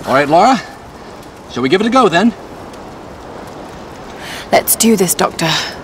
All right, Laura. Shall we give it a go then? Let's do this, Doctor.